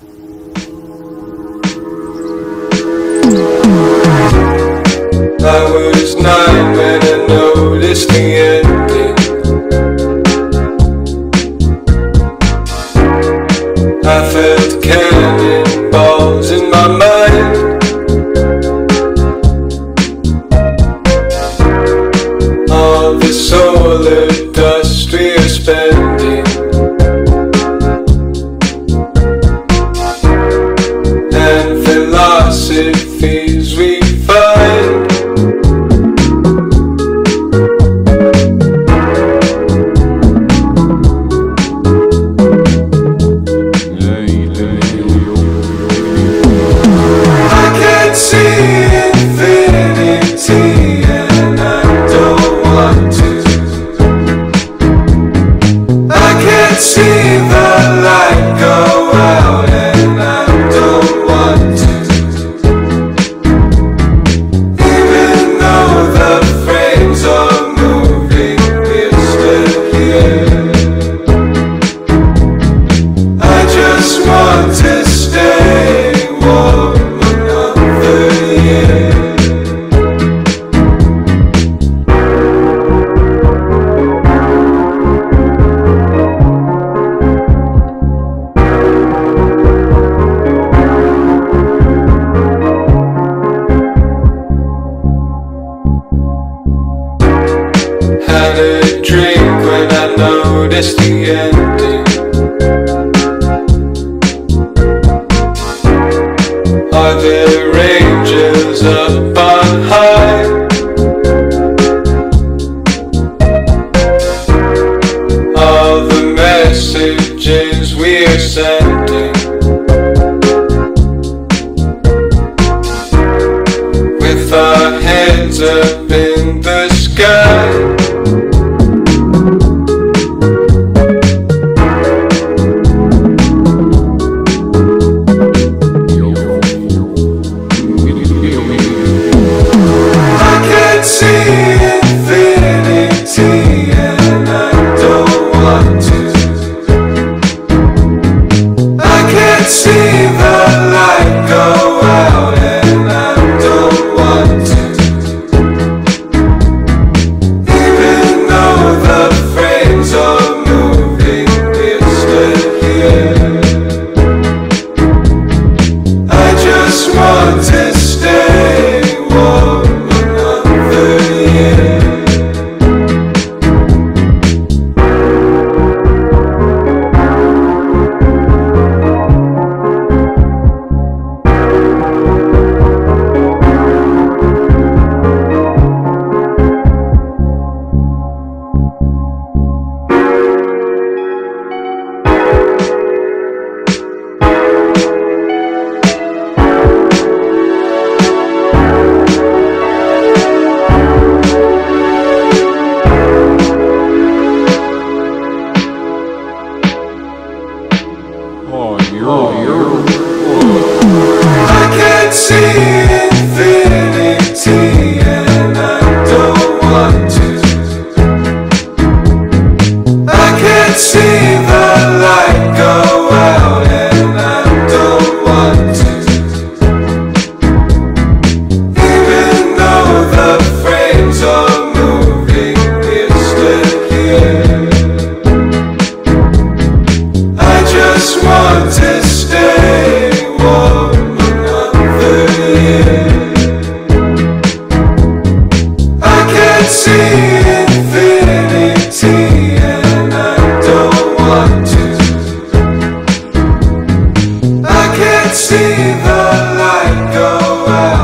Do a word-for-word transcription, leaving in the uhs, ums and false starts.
I was nine when I noticed the ending. I felt cannonballs in my mind. All the solar dust we are spending, and philosophies we find. Had a drink when I noticed the ending. Are there angels up on high? All the messages we are sending, with our heads up in the sky. See the light go out.